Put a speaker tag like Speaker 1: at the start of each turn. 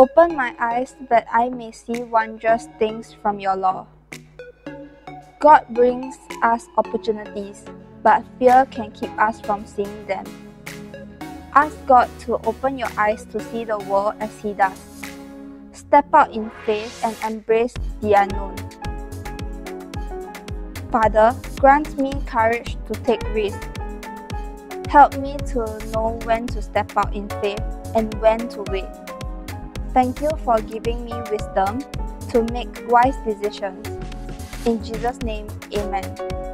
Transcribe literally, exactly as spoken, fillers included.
Speaker 1: Open my eyes that I may see wondrous things from your law. God brings us opportunities, but fear can keep us from seeing them. Ask God to open your eyes to see the world as He does. Step out in faith and embrace the unknown. Father, grant me courage to take risks. Help me to know when to step out in faith and when to wait. Thank you for giving me wisdom to make wise decisions. In Jesus' name, amen.